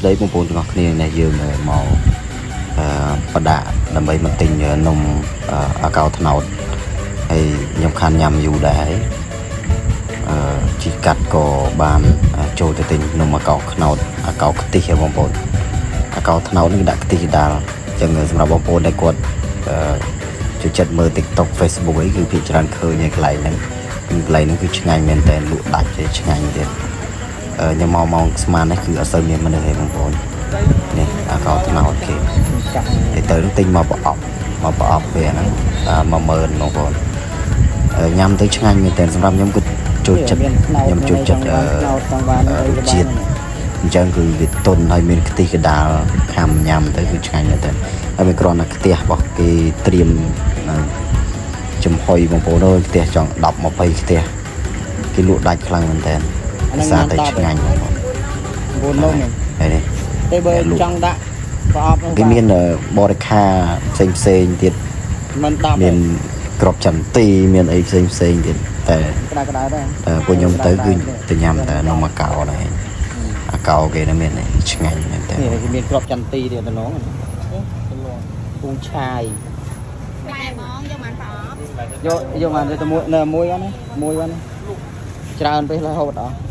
ស្ដីបងប្អូនទាំងអស់គ្នាដែលយើងមកបដាដើម្បី មកទិញនំអាកោត្នោតហើយខ្ញុំខានញ៉ាំយូរដែរជីកាត់ក៏បានចូលទៅទិញនំអាកោត្នោតអាកោខ្ទិះបងប្អូនអាកោត្នោតនេះដាក់ខ្ទិះដាល់អញ្ចឹងសម្រាប់បងប្អូនដែលគាត់ចូលចិត្តមើល TikTok Facebook អីគឺភាគច្រើនឃើញនៅកន្លែងហ្នឹងគឺឆ្ងាញ់មែនតើលក់ដាច់ឆ្ងាញ់ទៀតខ្ញុំមកម៉ោងស្មាននេះគឺអត់សូវមានមនុស្សទេបងប្អូននេះអាកោត្នោតគេទៅទិញមកប្រអប់វាហ្នឹង10000បងប្អូនញ៉ាំទៅឆ្ងាញ់មែនតើសម្រាប់ខ្ញុំគឺចូលចិត្តខ្ញុំចូលចិត្តរសជាតិអញ្ចឹងគឺវាទន់ហើយមានខ្ទិះកដាលខាំញ៉ាំទៅគឺឆ្ងាញ់មែនតើហើយវាគ្រាន់តែខ្ទះរបស់គេត្រៀមចំហុយបងប្អូនអើយខ្ទះចង់10 20ខ្ទះគេលក់ដាច់ខ្លាំងមែនតើភាសាតែឆ្ងាញ់បងប្អូនហើយនេះតែបើចង់ដាក់ប្រអប់គេមានបរិខាផ្សេងទៀតមានក្របចន្ទីមានអីផ្សេងទៀតតែក្តៅដែរពួកខ្ញុំទៅគឺទៅញ៉ាំតែនំអាកោដែរអាកោគេនៅមានឆ្ងាញ់មែនតើនេះគេមានក្របចន្ទីទៀតតំណងពូឆាយតែហ្មងយកបានប្រអប់យកបានទៅមួយហ្នឹងច្រើនពេករហូតអស់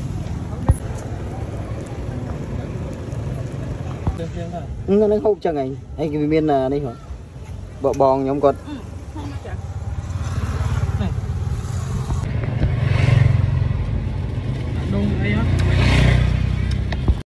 នឹងហូបចឹងហើយគេមាននេះបងខ្ញុំគាត់ដងអី